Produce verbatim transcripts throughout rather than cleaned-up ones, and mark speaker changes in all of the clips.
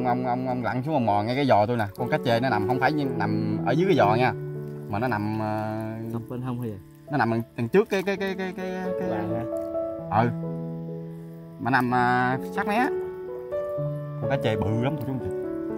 Speaker 1: ông ông ông lặn xuống ông mò ngay cái giò tôi nè, con cá chê nó nằm không phải nằm ở dưới cái giò nha, mà nó nằm
Speaker 2: nằm bên hông hay gì?
Speaker 1: Nó nằm đằng trước cái cái cái cái cái cái ừ, mà nằm uh, sát mé. Con cá chê bự lắm cô chú anh chị.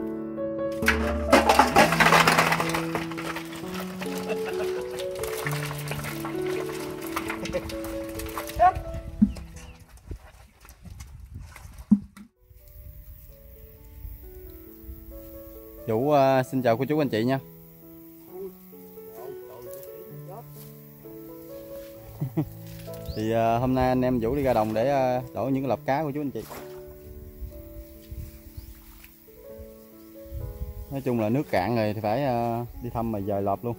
Speaker 1: Vũ uh, xin chào cô chú anh chị nha. Thì uh, hôm nay anh em Vũ đi ra đồng để uh, đổ những cái lọp cá của chú anh chị. Nói chung là nước cạn rồi thì phải uh, đi thăm mà dời lọp luôn.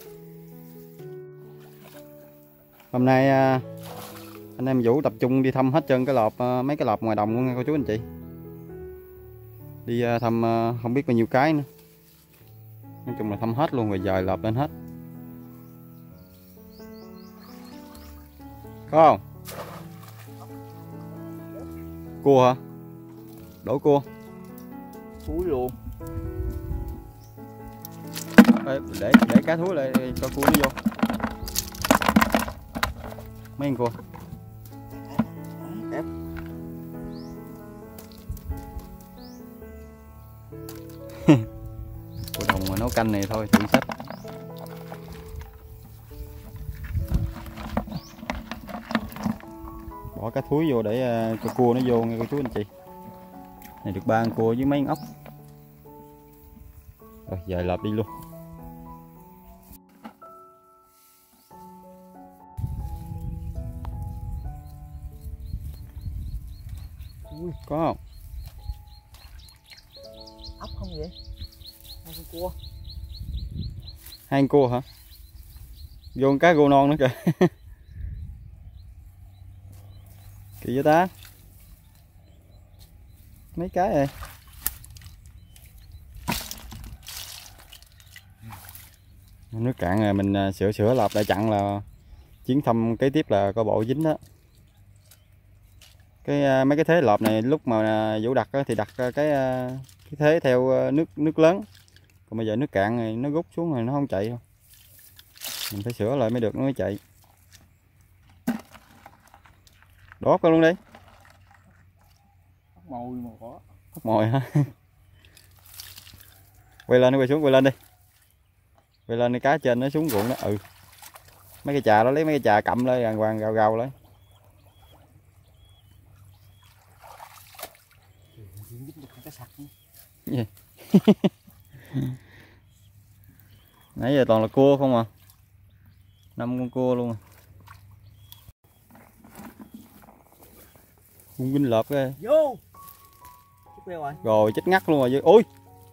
Speaker 1: Hôm nay uh, anh em Vũ tập trung đi thăm hết trơn cái lọp, uh, mấy cái lọp ngoài đồng luôn nha cô chú anh chị. Đi uh, thăm uh, không biết bao nhiêu cái nữa. Nói chung là thăm hết luôn rồi dời lọp lên hết. Có không? Cua hả? Đổ cua.
Speaker 2: Thúi luôn.
Speaker 1: Để để, để cá thúi lại cho cua nó vô. Mấy con cua. Ép. Cua đồng mà nấu canh này thôi, chuyện sách. Bỏ cá thúi vô để uh, cho cua nó vô nghe cô chú anh chị. Này được ba con cua với mấy con ốc. Rồi giờ lợp đi luôn.
Speaker 2: Ui,
Speaker 1: có không?
Speaker 2: ốc không vậy? Hai con cua.
Speaker 1: Hai con cua hả? Vô con cá rô non nữa kìa. Kỳ vậy ta? Mấy cái này. Nước cạn rồi mình sửa sửa lọp lại chặn là chuyến thăm kế tiếp là có bộ dính đó. Cái mấy cái thế lọp này lúc mà Vũ đặt thì đặt cái cái thế theo nước nước lớn. Còn bây giờ nước cạn này nó rút xuống rồi nó không chạy đâu. Mình phải sửa lại mới được nó mới chạy. Đốt con luôn đi.
Speaker 2: Ốc mồi mà có.
Speaker 1: Ốc mồi hả? Quay lên, quay xuống, quay lên đi. Quay lên, cái cá trên nó xuống ruộng đó. Ừ. Mấy cái trà đó lấy mấy cái trà cầm lên đàng hoàng gào gào lấy. Gì? Nãy giờ toàn là cua không à. Năm con cua luôn à. Con vinh lợp kìa.
Speaker 2: Vô. Rồi.
Speaker 1: Rồi chết ngắt luôn rồi. Ôi.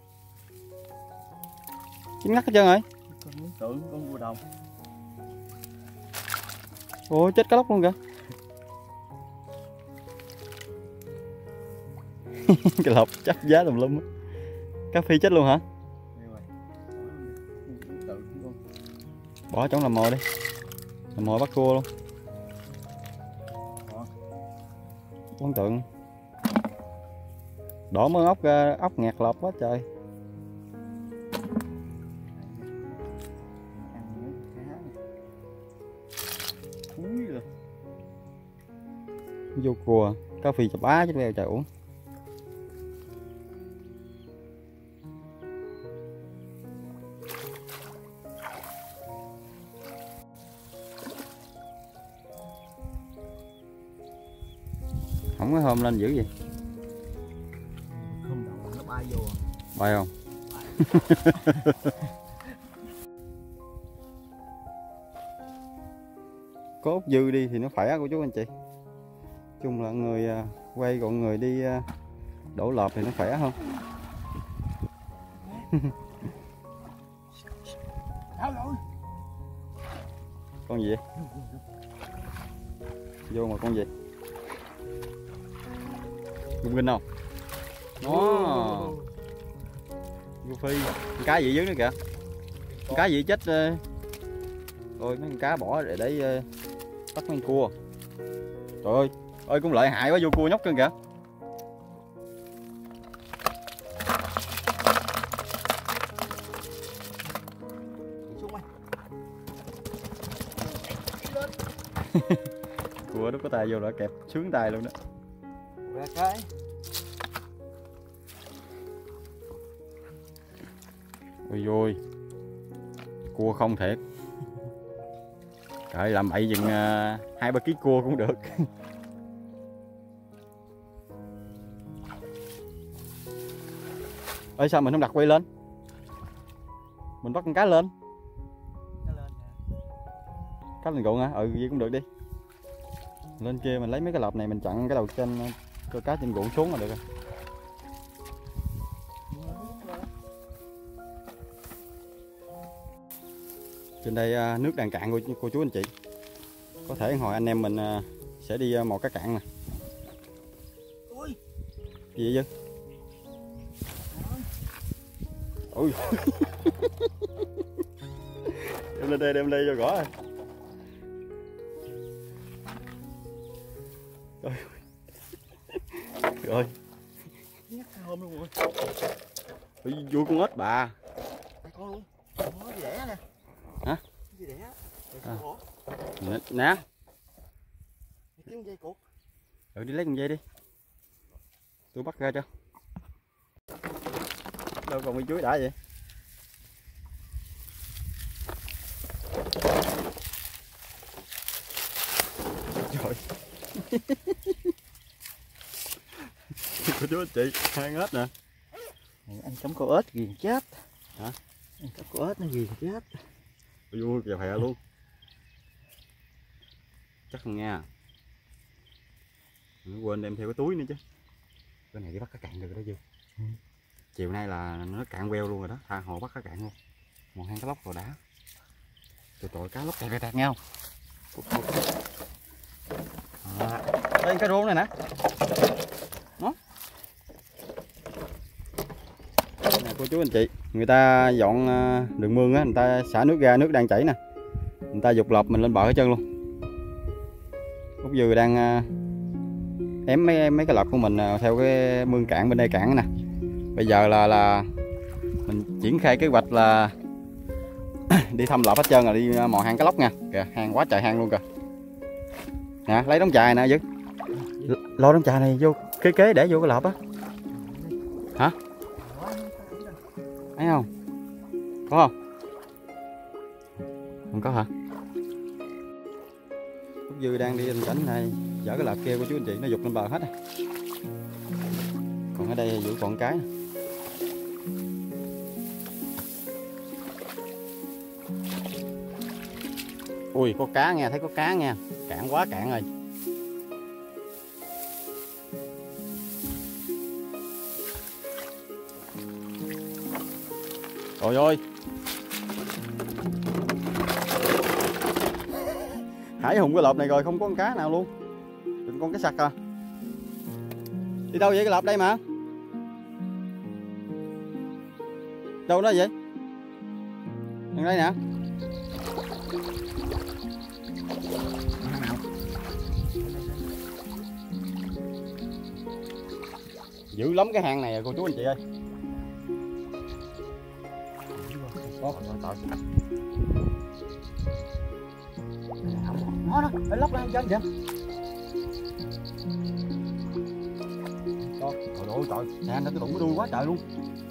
Speaker 1: Chết ngắt hết trơn rồi.
Speaker 2: Con tưởng con cua đồng.
Speaker 1: Ôi chết cá lóc luôn kìa. Cái lọp chắc giá tùm lum. Cá phi chết luôn hả? Bỏ trong làm mồi đi. Làm mồi bắt cua luôn. Ấn tượng. Đổ mớ ốc ra, ốc ngạt lọp quá trời. Vô cua, cá phi chà bá chứ beo trời uổng. Không có hôm lên dữ vậy.
Speaker 2: Không đâu, nó bay vô.
Speaker 1: Bay không? Có ốc dư đi thì nó khỏe của chú anh chị. Chung là người quay còn người đi đổ lọp thì nó khỏe hơn. Con gì vậy? Vô mà con gì? Gung kinh không? Đó. Vô phi. Cá gì dưới nữa kìa. Cá gì chết. Rồi mấy con cá bỏ để để bắt mấy con cua. Trời ơi, ơi cũng lợi hại quá, vô cua nhóc cưng kìa. Cua đút có tay vô là kẹp sướng tay luôn đó.
Speaker 2: Ra cái.
Speaker 1: Ôi ôi, cua không thiệt. Trời, làm bậy chừng uh, hai ba ký cua cũng được. Ơi sao mình không đặt quay lên? Mình bắt con cá lên. Cá lên ruộng hả? Ừ vậy cũng được đi. Lên kia mình lấy mấy cái lợp này mình chặn cái đầu trên cho cá trên ruộng xuống là được rồi. Trên đây nước đang cạn cô, cô chú anh chị. Có thể hồi anh em mình sẽ đi mò cá cạn nè. Gì vậy? Ui. Đem lên đây, đem lên cho gõ rồi. Rồi. Rồi.
Speaker 2: Nhắc hôm luôn rồi.
Speaker 1: Ui, vui con ếch bà.
Speaker 2: Đây con luôn. Nó gì đẻ nè.
Speaker 1: Hả?
Speaker 2: Gì đẻ.
Speaker 1: À. Nè.
Speaker 2: Kiếm dây cột.
Speaker 1: Ừ đi lấy con dây đi. Tôi bắt ra cho. Đâu còn bị chuối đã vậy? Trời. Cô chú anh chị, hai ếch nè.
Speaker 2: Anh cắm con ếch ghiền chết.
Speaker 1: Hả?
Speaker 2: Anh cắm con ếch nó ghiền chết.
Speaker 1: Vui kìa phè luôn. Chắc không nha. Đừng quên đem theo cái túi nữa chứ. Cái này đi bắt cá cạn được đó chứ. Ừ. Chiều nay là nó cạn queo luôn rồi đó, tha hồ bắt cá cạn luôn. Một hang cá lóc rồi đã. Trời trời, cá lóc tẹt tẹt nha không? À, đây cái rô này nè. Đó. Nè cô chú anh chị, người ta dọn đường mương á, người ta xả nước ra, nước đang chảy nè. Người ta dục lợp mình lên bờ hết trơn luôn. Lúc vừa đang ém mấy mấy cái lợp của mình theo cái mương cạn bên đây cạn nè. Bây giờ là là mình triển khai kế hoạch là đi thăm lợp hết trơn rồi, đi mò hang cá lóc nha. Kìa, hang quá trời hang luôn kìa. Nè, lấy đống chài nè Dư. Lo đống chài này vô kế kế để vô cái lợp á. Hả? Thấy không? Có không? Không có hả? Lúc Dư đang đi trên cảnh này dở cái lợp kia của chú anh chị nó dục lên bờ hết rồi. Còn ở đây giữ còn cái nè. Ui có cá nha, thấy có cá nha. Cạn quá cạn rồi. Ôi ôi. Hải hùng cái lợp này rồi không có con cá nào luôn. Đừng con cá sặc à. Đi đâu vậy cái lợp đây mà? Đâu đó vậy? Đằng đây nè. Dữ lắm cái hang này cô chú anh chị ơi. Nó đó, phải lóc lên trên kìa. Trời ơi trời, hang nó cái đụng cái đuôi quá trời luôn.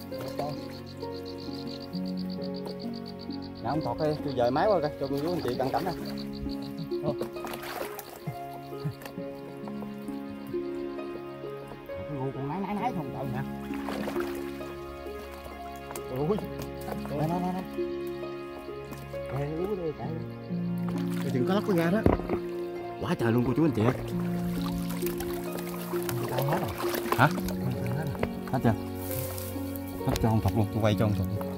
Speaker 1: Nè ông thọt đi, tôi dời máy qua coi cho cô chú anh chị cận cảnh nè. Còn nái nái nái không trời nè. Ôi. Nè nè nè nè. Đây uống đi chạy. Cái chừng có lóc có ra đó. Quá trời luôn cô chú anh chị ơi. Hết rồi. Hả? Hết chưa? Hết cho ông thọt luôn, tôi quay cho ông thọt luôn.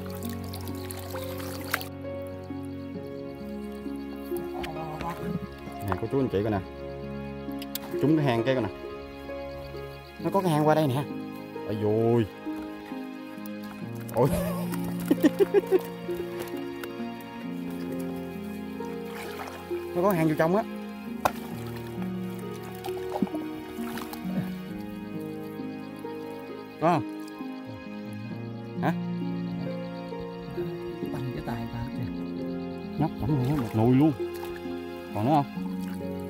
Speaker 1: Nè cô chú anh chị coi nè. Trúng cái hang cái coi nè. Nó có cái hang qua đây nè. Ôi dồi. Ôi. Nó có hang vô trong á. Có không? Hả?
Speaker 2: Banh cái tay ta kìa.
Speaker 1: Nhóc chấm luôn một nồi luôn. Còn nữa không?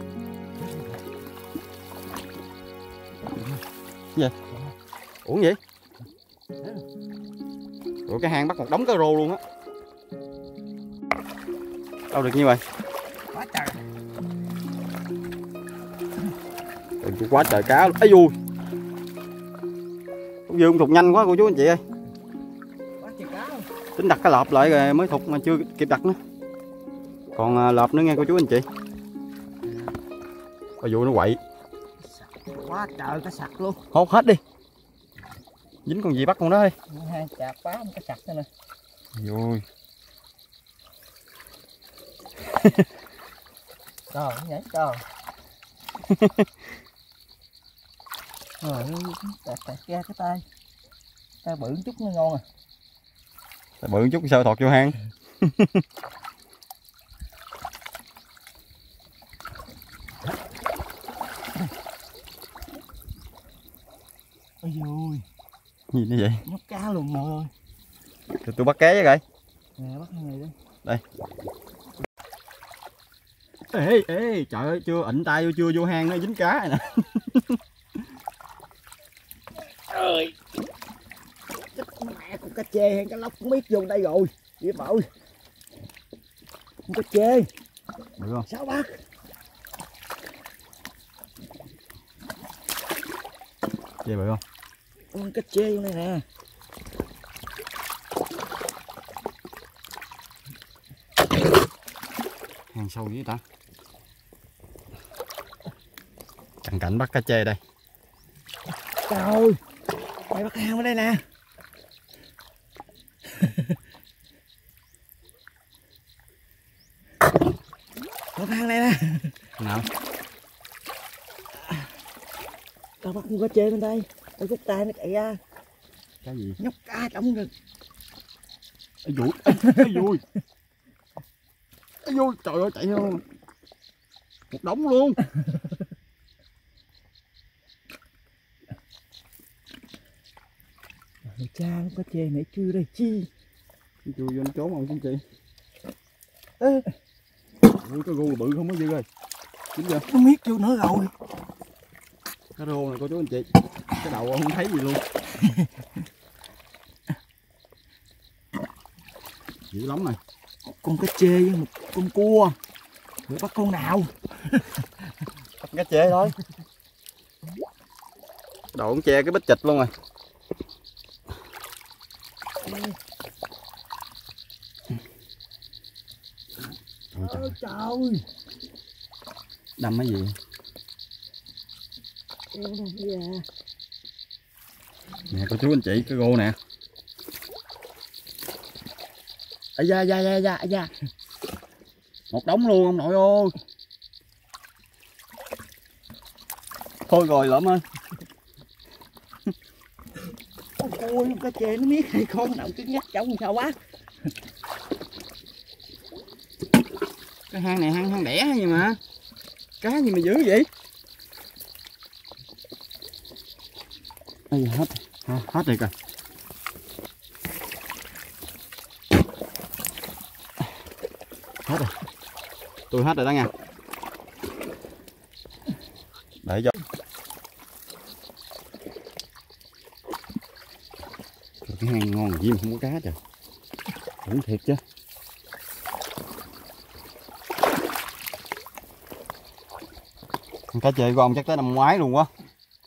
Speaker 1: Gì? Uổng gì? Ủa cái hang bắt một đống cá rô luôn á. Đâu được nhiêu rồi?
Speaker 2: Quá trời.
Speaker 1: Trời, quá trời cá luôn. Ây vui. Ông Dương thục nhanh quá cô chú anh chị ơi.
Speaker 2: Quá trời cá luôn.
Speaker 1: Tính đặt cái lợp lại rồi mới thục mà chưa kịp đặt nữa. Còn lợp nữa nghe cô chú anh chị. Ôi vụ nó quậy.
Speaker 2: Quá trời cá sặc luôn.
Speaker 1: Hốt hết đi. Dính con gì bắt con đó đi.
Speaker 2: Hai chạp quá không có sặc nữa nè.
Speaker 1: Vui.
Speaker 2: Trời nhảy trời. Rồi tạt tạt ra cái tay. Tay bự chút nó ngon à.
Speaker 1: Tay bự chút sao thọt vô hang.
Speaker 2: Ôi dồi.
Speaker 1: Gì như vậy?
Speaker 2: Nhóc cá luôn mọi ơi.
Speaker 1: Thì tôi bắt ké với coi.
Speaker 2: Nè bắt cái này đi.
Speaker 1: Đây. Ê ê trời ơi chưa ịnh tay vô chưa vô hang nó dính cá này nè.
Speaker 2: Ơi. Chết mẹ con cá chê hay cá lóc cũng biết vô đây rồi. Dễ vội. Con cá chê.
Speaker 1: Được không?
Speaker 2: Sao bác?
Speaker 1: Chê bự không?
Speaker 2: Con cá chê vô đây nè.
Speaker 1: Hang sâu dữ ta. Cận cảnh bắt cá chê đây.
Speaker 2: Trời ơi. Mày bắt hang ở đây nè. Bắt hang này nè.
Speaker 1: Nào.
Speaker 2: Tao bắt con cá chê bên đây. Tao rút tay nó chạy ra.
Speaker 1: Cái gì?
Speaker 2: Nhóc cá trong rừng.
Speaker 1: Ê vui. Ê vui. Ê vui. Trời ơi chạy không. Một đống luôn.
Speaker 2: Mày cha nó cá chê nãy chưa đây chi.
Speaker 1: Chui vô nó trốn không chú chị.
Speaker 2: Ê.
Speaker 1: Ui cái gu bự không có dư rồi. Chính chưa?
Speaker 2: Nó miết vô nữa rồi.
Speaker 1: Cá rô này cô chú anh chị. Cái đầu không thấy gì luôn. Dữ lắm này.
Speaker 2: Con cá chê với một con cua. Để bắt con nào?
Speaker 1: Bắt cá chê thôi. Đầu cũng che cái bít chịch luôn rồi.
Speaker 2: Ôi trời.
Speaker 1: Đâm cái gì? Nè cô chú anh chị cái gô nè. Ây da da da da da. Một đống luôn ông nội ơi. Thôi rồi lỡm ơi.
Speaker 2: Ôi cá chê nó miết hay con nào cứng nhắc trông sao quá.
Speaker 1: Cái hang này hang hang đẻ hay gì mà. Cá gì mà dữ vậy? Ây hết. À, hết rồi kìa. Hết rồi. Tôi hết rồi đó nha. Để cho. Cái hang ngon gì mà không có cá trời. Đúng thiệt chứ. Cá chê của ông chắc tới năm ngoái luôn quá.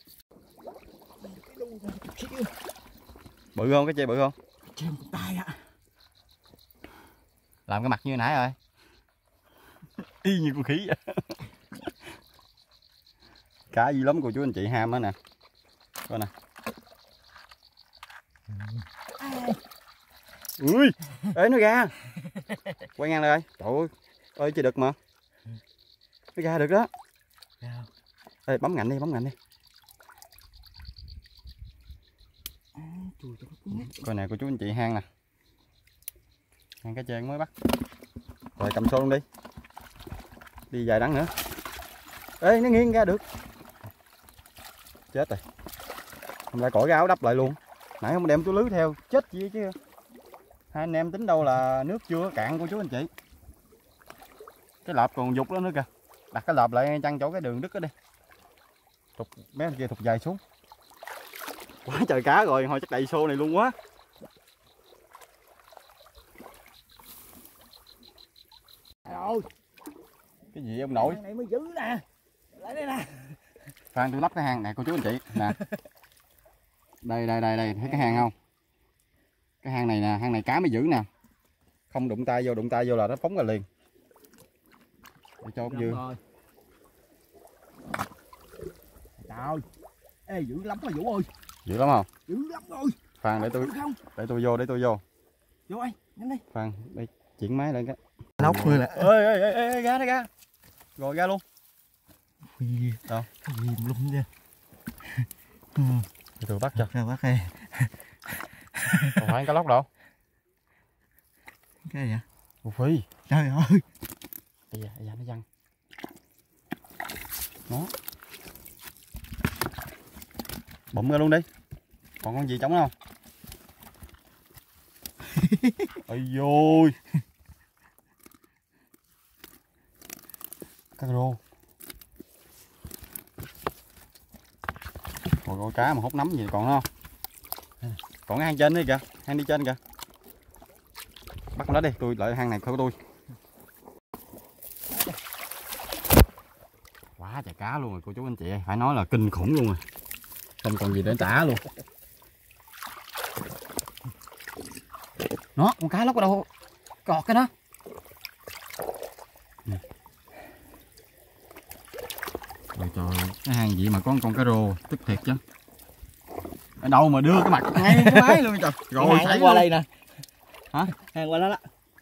Speaker 1: Bự không? Cá chê bự không?
Speaker 2: Trên tay ạ.
Speaker 1: Làm cái mặt như nãy rồi. Y như con khỉ vậy. Cá dữ lắm cô chú anh chị ham á nè. Coi nè. Ui, ê nó ra. Quay ngang lại. Trời ơi. Ơi chơi được mà. Nó ra được đó. Ê bấm ngạnh đi, bấm ngạnh đi. Coi nè cô chú anh chị hang nè. Hang cá chê mới bắt. Rồi cầm xô luôn đi. Đi vài đắng nữa. Ê nó nghiêng ra được. Chết rồi. Không lẽ cổi cái áo đắp lại luôn. Nãy không đem túi lưới theo, chết gì chứ. Hai anh em tính đâu là nước chưa cạn cô chú anh chị. Cái lợp còn dục đó nữa kìa. Đặt cái lợp lại chăn chỗ cái đường đứt đó đi. Thục mấy anh kia thục dài xuống. Quá trời cá rồi, thôi chắc đầy xô này luôn quá.
Speaker 2: Rồi.
Speaker 1: Cái gì ông nội?
Speaker 2: Cái này mới dữ nè. Lại đây nè.
Speaker 1: Phan tôi lắp cái hang này cô chú anh chị nè. Đây đây đây đây, thấy cái hang không? Cái hang này nè, hang này cá mới dữ nè. Không đụng tay vô, đụng tay vô là nó phóng ra liền. Để cho ông Dương.
Speaker 2: Trời. Ê dữ lắm mà Vũ ơi.
Speaker 1: Dữ lắm không?
Speaker 2: Dữ lắm rồi.
Speaker 1: Phan để tôi
Speaker 2: không?
Speaker 1: để tôi vô, để tôi vô.
Speaker 2: Vô anh, nhanh đi.
Speaker 1: Phan, đây chuyển máy lên cái.
Speaker 2: Lóc rồi là.
Speaker 1: Ơi ơi ơi ơi, ra đây ra. Rồi ra luôn. Đâu?
Speaker 2: Cái gì mà lum nha.
Speaker 1: Để tôi bắt cho.
Speaker 2: Rồi bắt đây.
Speaker 1: Không phải cá lóc đâu.
Speaker 2: Cái gì vậy?
Speaker 1: Ủa phi.
Speaker 2: Trời ơi.
Speaker 1: Bây giờ, bây giờ nó văng. Đó. Bụm ra luôn đi. Còn con gì trống không? Ôi dồi. Cá rô. Rồi con cá mà hút nấm gì còn không? Còn cái hang trên đi kìa, hang đi trên kìa. Bắt con đó đi, tôi lại hang này của tôi. Quá trời cá luôn rồi cô chú anh chị ơi, phải nói là kinh khủng luôn rồi. Không còn gì để trả luôn. Nó, con cá lóc ở đâu? Cọt cái đó. Trời trời, cái hang gì mà có con cá rô, tức thiệt chứ. Ở đâu mà đưa cái mặt ngay cái máy luôn trời.
Speaker 2: Rồi hang qua đây nè.
Speaker 1: Hả?
Speaker 2: Hang qua đó đó.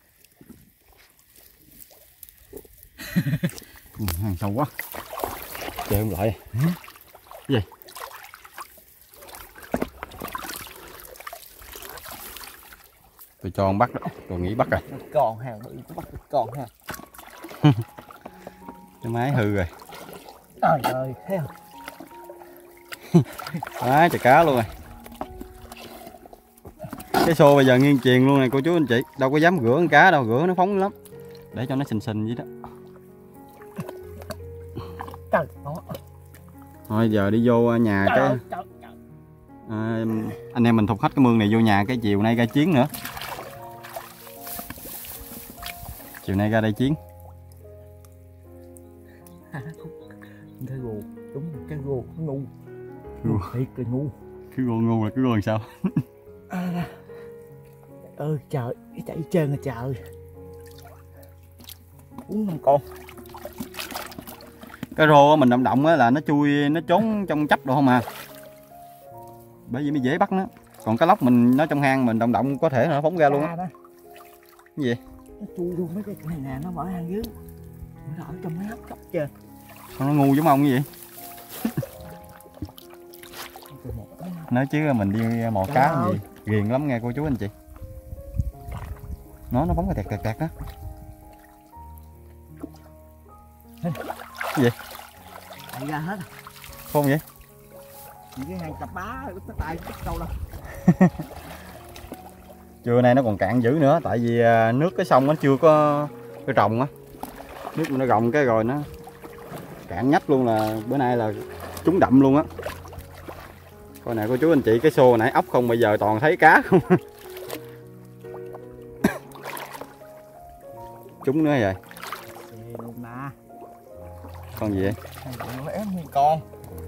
Speaker 1: Ừ, hang sâu quá. Chơi không lại. Cái gì? Tôi cho ông bắt đó, tôi nghĩ bắt rồi.
Speaker 2: Còn hàng bự cũng bắt được còn ha.
Speaker 1: Cái máy hư rồi.
Speaker 2: Trời ơi, thấy không?
Speaker 1: Quá trời cá luôn rồi. Cái xô bây giờ nghiêng chuyền luôn này cô chú anh chị. Đâu có dám rửa con cá đâu, rửa nó phóng lắm. Để cho nó xình xình vậy đó.
Speaker 2: Trời ơi.
Speaker 1: Thôi giờ đi vô nhà
Speaker 2: Trời
Speaker 1: cái
Speaker 2: ơi, trời, trời.
Speaker 1: À, anh em mình thục hết cái mương này vô nhà cái chiều nay ra chiến nữa. Chiều nay ra đây chiến.
Speaker 2: Cái gù, đúng cái gù, cái ngu.
Speaker 1: Gù.
Speaker 2: Thiệt là ngu.
Speaker 1: Cái gù ngu là cái gù làm sao?
Speaker 2: À, ơi trời, chạy trơn rồi trời. Bốn năm con.
Speaker 1: Cái rô mình động động á là nó chui, nó trốn trong chấp đồ không à. Bởi vì mới dễ bắt nó. Còn cái lóc mình nó trong hang mình động động có thể nó phóng ra luôn á. Cái gì?
Speaker 2: Nó chui luôn mấy cái này nè, nó mở hang dưới. Nó ở trong mấy hốc chóc chưa.
Speaker 1: Nó ngu giống ông cái gì? Nói chứ mình đi mò cá làm gì ghiền lắm nghe cô chú anh chị. Nó nó bóng cái tẹt tẹt tẹt đó. Cái gì?
Speaker 2: Chạy ra hết.
Speaker 1: Không vậy?
Speaker 2: Chỉ cái hang cặp bá nó tay chút câu đâu.
Speaker 1: Trưa nay nó còn cạn dữ nữa tại vì nước cái sông nó chưa có cái trồng á. Nước mà nó rồng cái rồi nó cạn nhách luôn, là bữa nay là trúng đậm luôn á. Coi nè cô chú anh chị, cái xô hồi nãy ốc không, bây giờ toàn thấy cá không. Trúng nữa vậy. Con gì vậy?
Speaker 2: Nó ém như con.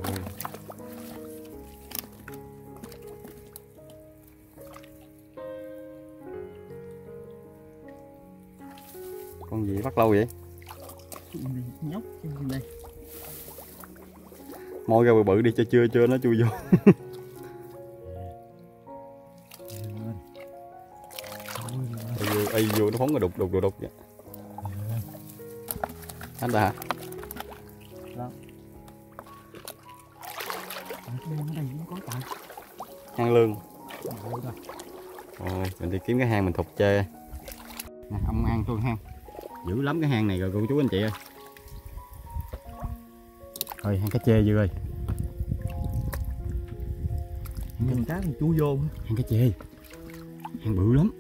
Speaker 1: Con gì bắt lâu vậy?
Speaker 2: Nhóc đây.
Speaker 1: Moi ra bự bự đi cho chưa chưa nó chui vô. Ây vô nó phóng cái đục đục đục đục vậy. Anh ta hả? Hang lương. Rồi mình đi kiếm cái hang mình thục chê. Nè, ông ăn tôi hang. Dữ lắm cái hang này rồi cô chú anh chị ơi. Rồi hang cá chê dư ơi.
Speaker 2: Hang cá con chú vô.
Speaker 1: Hang cá chê. Hang bự lắm.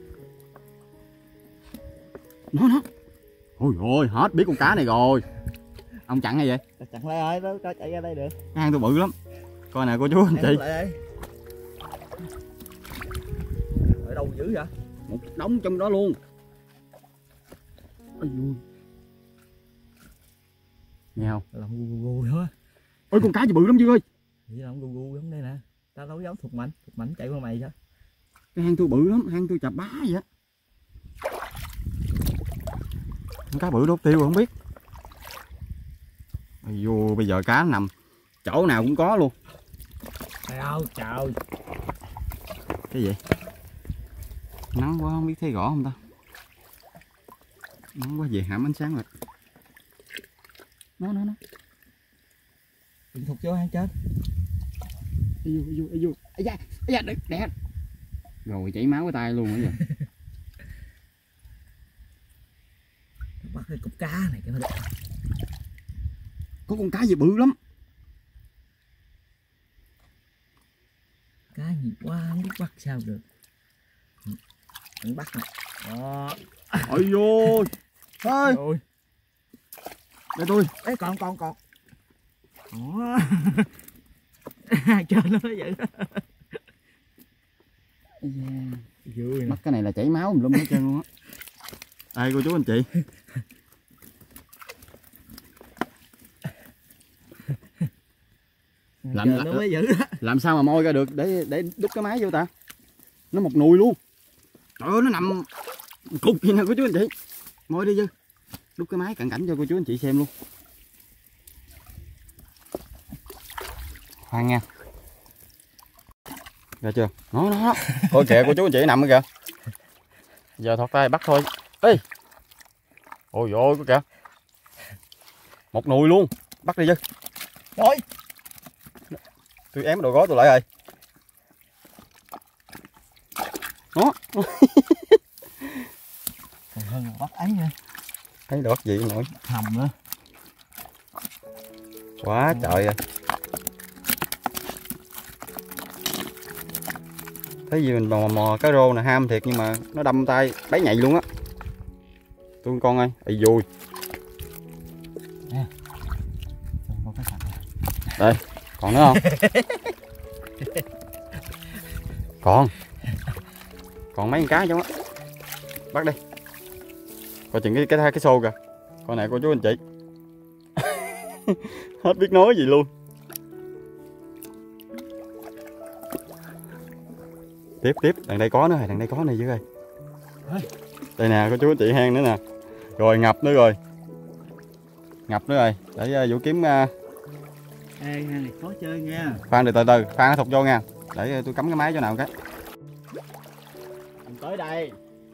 Speaker 1: Nó nó. Ôi ôi hết biết con cá này rồi. Ông chặn hay vậy?
Speaker 2: Chặn lại ơi, nó chạy ra đây được.
Speaker 1: Cái hang tôi bự lắm. Coi nè cô chú anh chị.
Speaker 2: dữ vậy?
Speaker 1: Một đống trong đó luôn. Ôi vui. Nghe không?
Speaker 2: Làm gu gu gu đó.
Speaker 1: Ôi con cá gì bự lắm Dương ơi.
Speaker 2: Vậy làm gu gu giống đây nè. Tao đấu dấu thục mạnh, thục mạnh chạy qua mày chứ.
Speaker 1: Cái hang tôi bự lắm, hang tôi chà bá vậy á. Con cá bự đốt tiêu không biết. Ôi vô bây giờ cá nằm chỗ nào cũng có luôn.
Speaker 2: Trời ơi, trời.
Speaker 1: Cái gì? Nắng quá không biết thấy rõ không ta? Nắng quá về hãm ánh sáng rồi. Nó nó nó.
Speaker 2: Đừng thục vô hang chết.
Speaker 1: Ây vô, ây vô, ây vô. Ây da, ây da, đẹp. Rồi chảy máu cái tay luôn rồi.
Speaker 2: Bắt cái cục cá này cho nó đẹp.
Speaker 1: Có con cá gì bự lắm.
Speaker 2: Cá gì quá không biết bắt sao được. Mình bắt nè. Đó.
Speaker 1: Ôi vô. Thôi.
Speaker 2: Rồi.
Speaker 1: Để tôi.
Speaker 2: Ê còn còn còn. Đó. Chơi nó vậy đó.
Speaker 1: Yeah.
Speaker 2: Vui nè.
Speaker 1: Bắt cái này là chảy máu lum hết trơn luôn á. Đây cô chú anh chị. Làm,
Speaker 2: nó mới dữ đó.
Speaker 1: Làm sao mà moi ra được để để đút cái máy vô ta? Nó một nùi luôn. Trời ơi nó nằm cục gì nè cô chú anh chị. Moi đi Dư. Đút cái máy cận cảnh cho cô chú anh chị xem luôn. Khoan nha. Ra chưa? Nó nó. Coi kìa cô chú anh chị nằm kìa. Giờ thọt tay bắt thôi. Ê. Ôi ôi có kìa. Một nùi luôn. Bắt đi Dư.
Speaker 2: Rồi.
Speaker 1: Tôi ém đồ gói tôi lại rồi. Nó.
Speaker 2: Còn hơn là bắt ấy nha.
Speaker 1: Thấy được gì nổi.
Speaker 2: Hầm nữa.
Speaker 1: Quá trời rồi. Thấy gì mình mò mò cá rô nè ham thiệt nhưng mà nó đâm tay bấy nhạy luôn á. Tôi con ơi, ây vui.
Speaker 2: Nè. Còn cái sạch.
Speaker 1: Đây, còn nữa không? Còn. Còn mấy con cá trong á. Bắt đi. Coi chừng cái cái cái xô kìa. Con này cô chú anh chị. Hết biết nói gì luôn. Tiếp tiếp, đằng đây có nữa rồi, đằng đây có này dưới đây. Đây nè cô chú anh chị hang nữa nè. Rồi ngập nữa rồi. Ngập nữa rồi, để uh, Vũ kiếm uh...
Speaker 2: Ê, hang này khó chơi nha.
Speaker 1: khoan từ từ từ, khoan thục vô nha. Để tôi cắm cái máy chỗ nào cái.
Speaker 2: Mình tới đây.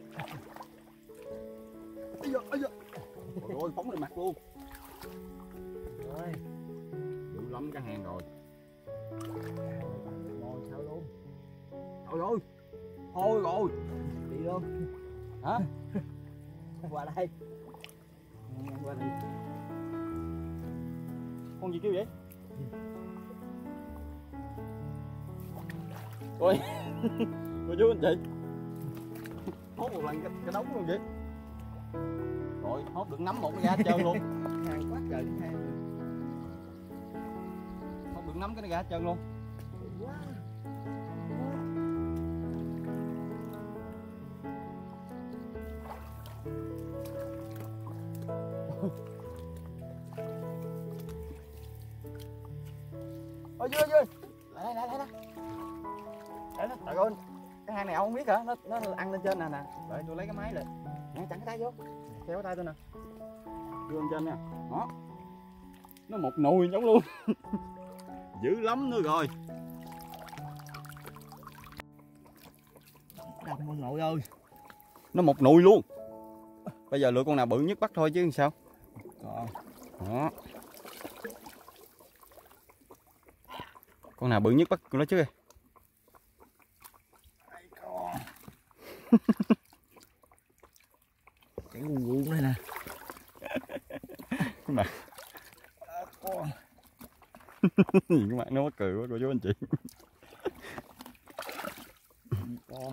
Speaker 1: Ây da, ây da. Ôi phóng lên mặt luôn.
Speaker 2: Rồi.
Speaker 1: Dữ lắm cái hang rồi.
Speaker 2: Ngồi sao luôn.
Speaker 1: Trời ơi. Thôi rồi.
Speaker 2: Đi luôn.
Speaker 1: Hả?
Speaker 2: Qua đây. Qua đây.
Speaker 1: Con gì kêu vậy? Ôi. Cô chú anh chị. Hốt một lần cái, cái đống luôn vậy. Rồi hốt được nắm một cái ra hết trơn luôn.
Speaker 2: Hàng quá trời hang.
Speaker 1: Hốt được nắm cái nó ra hết trơn luôn.
Speaker 2: Quá.
Speaker 1: Ôi Dư Dư. Lại đây lại đây đây. Để nó trời ơi. Cái hang này ông không biết hả? Nó nó ăn lên trên nè nè. Đợi tôi lấy cái máy lại. Nè chặn cái tay vô. Kéo cái tay tôi nè. Đưa lên trên nè. Đó. Nó một nùi giống luôn. Dữ lắm nữa rồi.
Speaker 2: Đập ông nội ơi.
Speaker 1: Nó một nùi luôn. Bây giờ lựa con nào bự nhất bắt thôi chứ sao.
Speaker 2: Còn.
Speaker 1: Đó. Con nào bự nhất bắt con nó chứ.
Speaker 2: Cái gu gu đây nè.
Speaker 1: Mà.
Speaker 2: Con.
Speaker 1: Nhìn cái mặt nó mắc cười quá cô chú anh chị.
Speaker 2: Con.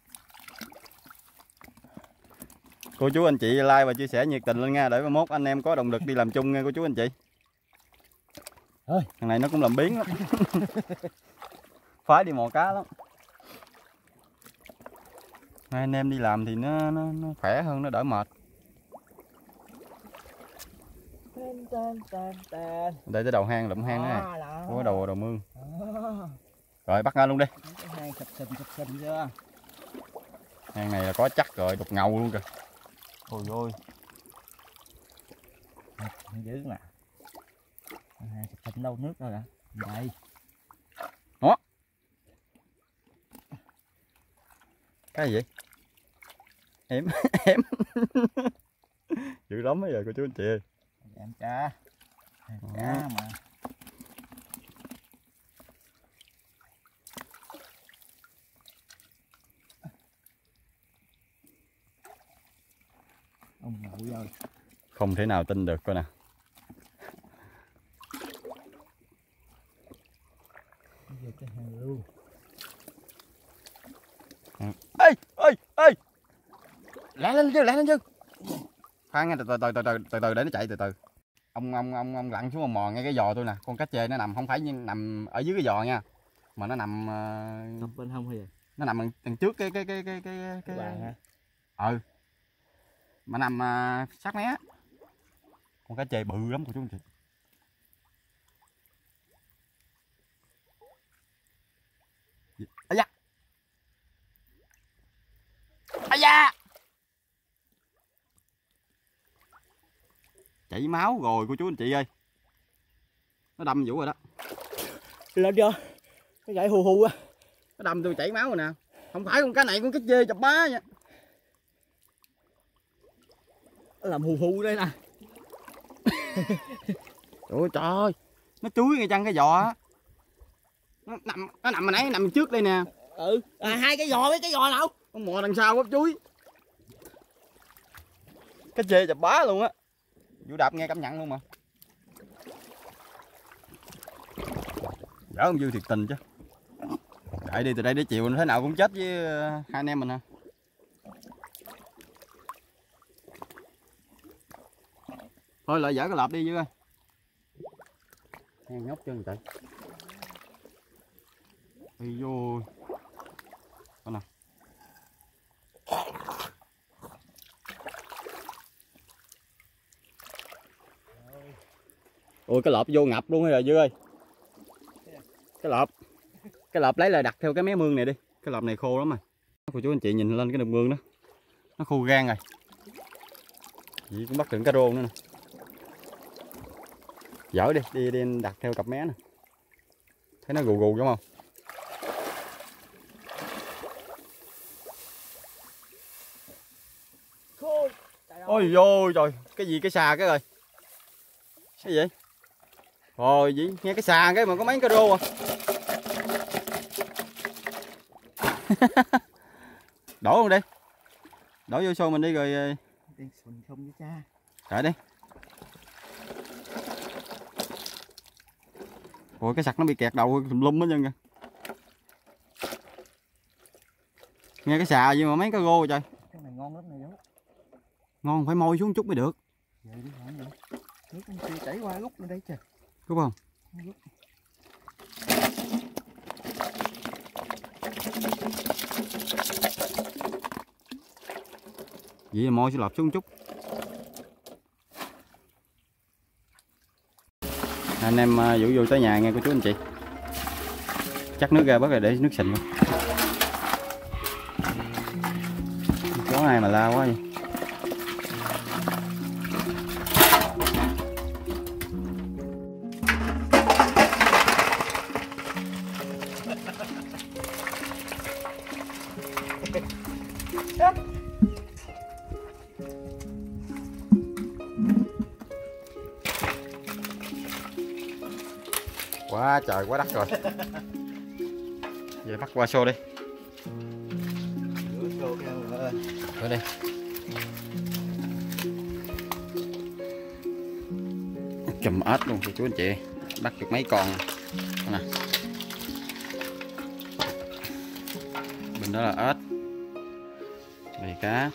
Speaker 1: Cô chú anh chị like và chia sẻ nhiệt tình lên nha, để mai mốt anh em có động lực đi làm chung nha cô chú anh chị.
Speaker 2: Ơi,
Speaker 1: thằng này nó cũng làm biến lắm. Phái đi mò cá lắm. Hai anh em đi làm thì nó nó, nó khỏe hơn, nó đỡ mệt.
Speaker 2: Tên, tên, tên, tên.
Speaker 1: Đây tới đầu hang lụm hang
Speaker 2: Đó,
Speaker 1: nè.
Speaker 2: đó.
Speaker 1: Có đầu đầu mương.
Speaker 2: Đó.
Speaker 1: Rồi bắt ngang luôn đi.
Speaker 2: Cái hang sập sình sập sình chưa?
Speaker 1: Hang này là có chắc rồi, đục ngầu luôn kìa. Ôi ôi.
Speaker 2: Không dữ nè. Hang sập sình đâu nước đâu nè. Đây.
Speaker 1: Đó. Cái gì vậy? Em em. Dữ lắm bây giờ cô chú anh chị ơi.
Speaker 2: Em cá. Em cá mà. Ông ngủ rồi.
Speaker 1: Không thể nào tin được coi nè.
Speaker 2: Bây giờ cái hàng luôn.
Speaker 1: Ê ê ê. Lẹ lên chứ, lẹ lên chứ. Khoan nghe, từ từ từ từ từ từ từ để nó chạy từ từ. Ông ông ông ông lặn xuống mò ngay cái giò tôi nè, con cá chê nó nằm không phải nằm ở dưới cái giò nha, mà nó nằm
Speaker 2: Nằm bên hông hay gì?
Speaker 1: nó nằm đằng, đằng trước cái cái cái cái cái cái
Speaker 2: Bàn hả?
Speaker 1: Ừ. Mà nằm uh, sát mé. Con cá chê bự lắm cô chú anh chị. Ây da. Ây da. Chảy máu rồi cô chú anh chị ơi. Nó đâm Vũ rồi đó.
Speaker 2: Lên chưa? Cái gậy hù hù á.
Speaker 1: Nó đâm tôi chảy máu rồi nè. Không phải con cá này, con cá chê chập bá nha.
Speaker 2: Nó làm hù hù đây nè.
Speaker 1: Trời ơi trời ơi. Nó chuối ngay chân cái giò á. Nó nằm nó nằm mà nãy nằm trước đây nè.
Speaker 2: Ừ, à, hai cái giò với cái giò nào?
Speaker 1: Con mò đằng sau bắp chuối. Cá chê chập bá luôn á. Vũ đạp nghe cảm nhận luôn mà. Dở ông Dư thiệt tình chứ. Đợi đi, từ đây đến chiều thế nào cũng chết với hai anh em mình hả. Thôi lại dở cái lợp đi Dư ơi. Nghe nhóc chân trời. Ây vô. Con nào. Ôi cái lợp vô ngập luôn rồi Dư ơi. Cái lợp. Cái lợp lấy là đặt theo cái mé mương này đi. Cái lợp này khô lắm rồi. Cô chú anh chị nhìn lên cái đường mương đó. Nó khô gan rồi. Vậy cũng bắt được cá rô nữa nè. Dở đi, đi đi đặt theo cặp mé nè. Thấy nó gù gù đúng không?
Speaker 2: Khô.
Speaker 1: Ôi vô trời, cái gì cái xà cái rồi. Cái gì? Rồi gì? Nghe cái xà cái mà có mấy cá rô à. Đổ luôn đi. Đổ vô xô mình đi rồi.
Speaker 2: Đen sùn không với cha.
Speaker 1: Trời đi. Ôi cái sặc nó bị kẹt đầu tùm lum hết trơn kìa. Nghe cái xà gì mà mấy cá rô trời.
Speaker 2: Cái này ngon lắm này Vũ.
Speaker 1: Ngon phải môi xuống chút mới được.
Speaker 2: Vậy đi hả vậy? Nước con kia chảy qua gốc lên đây trời.
Speaker 1: Đúng không?
Speaker 2: Gốc.
Speaker 1: Vậy là môi sẽ lọt xuống chút. Anh em Vũ vô tới nhà nghe cô chú anh chị. Chắc nước ra bớt rồi để nước sình luôn. Có ai mà la quá vậy. Quá trời quá đất rồi. Vậy bắt qua xô đi. Rồi đi. Chùm ếch luôn chú anh chị. Bắt được mấy con nè. Bên đó là ếch. Đây cá.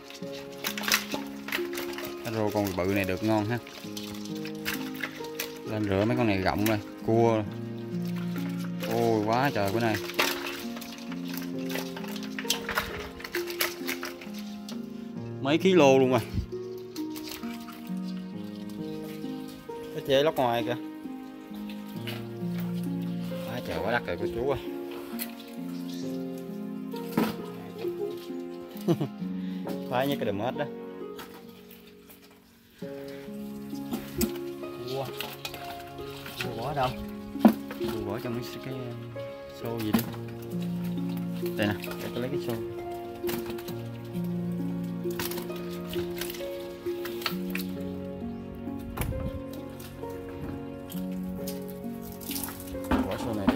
Speaker 1: Cá rô con bự này được ngon ha. Lên rửa mấy con này rộng rồi. Cua. Ôi quá trời bữa nay. mấy ký lô luôn rồi. Cái chê lóc ngoài kìa. Quá trời quá đất rồi cô chú ơi. Khoái nhất cái đùm ếch đó. Cua. Cua bỏ đâu? Cua bỏ trong cái, cái xô gì đi. Đây nè, để tôi lấy cái xô. Bỏ xô này đi.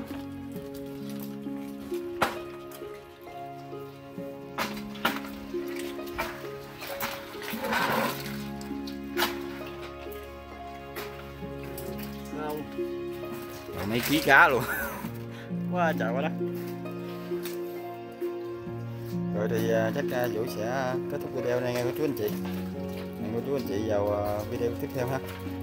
Speaker 1: Rồi mấy ký cá luôn. Quá trời quá đất. Rồi thì chắc Vũ sẽ kết thúc video này nghe cô chú anh chị. Hẹn cô chú anh chị vào video tiếp theo ha.